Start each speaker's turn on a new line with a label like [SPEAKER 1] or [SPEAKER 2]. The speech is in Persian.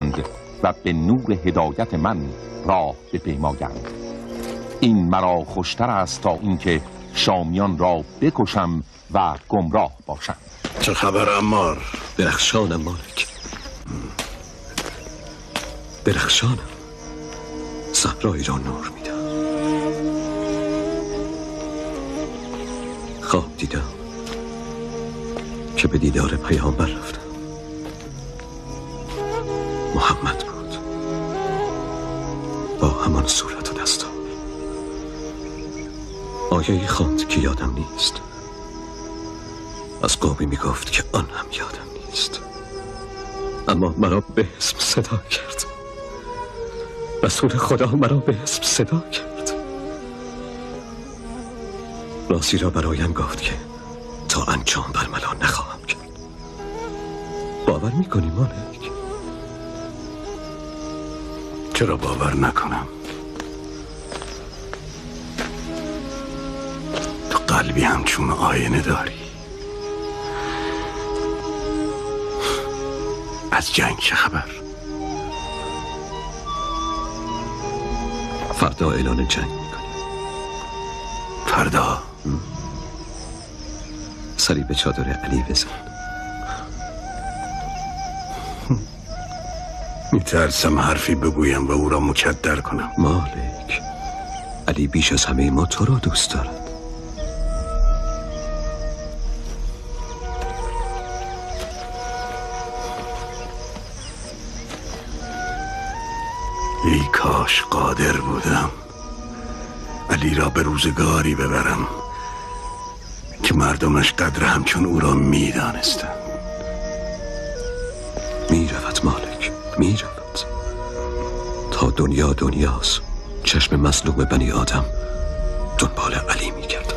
[SPEAKER 1] کنند و به نور هدایت من راه بپیمایند. این مرا خوشتر است تا اینکه شامیان را بکشم و گمراه باشم.
[SPEAKER 2] چه خبر عمار؟
[SPEAKER 3] درخشانم مالک، درخشانم. صحرایی را نور میدم. خواب دیدم که به دیدار پیامبر رفتم. محمد بود با همان صورت و دستار. آیه‌ای خواند که یادم نیست. از قومی میگفت که آن هم یادم نیست، اما مرا به اسم صدا کرد. رسول خدا مرا به اسم صدا کرد. راستی را برایم گفت که تا انجام برملا نخواهم کرد. باور میکنی مالک؟
[SPEAKER 2] چرا باور نکنم؟ تو قلبی همچون آینه داری. از جنگ چه خبر؟
[SPEAKER 3] فردا اعلان جنگ میکنیم.
[SPEAKER 2] فردا؟
[SPEAKER 3] سری به چادر علی بزن.
[SPEAKER 2] میترسم حرفی بگویم و او را مکدر کنم.
[SPEAKER 3] مالک، علی بیش از همه ما تو را دوست دارد.
[SPEAKER 2] ای کاش قادر بودم علی را به روزگاری ببرم که مردمش قدر همچون او را میدانستند.
[SPEAKER 3] میرود مالک، میرود. تا دنیاست چشم مظلوم بنی آدم دنبال علی میگرد.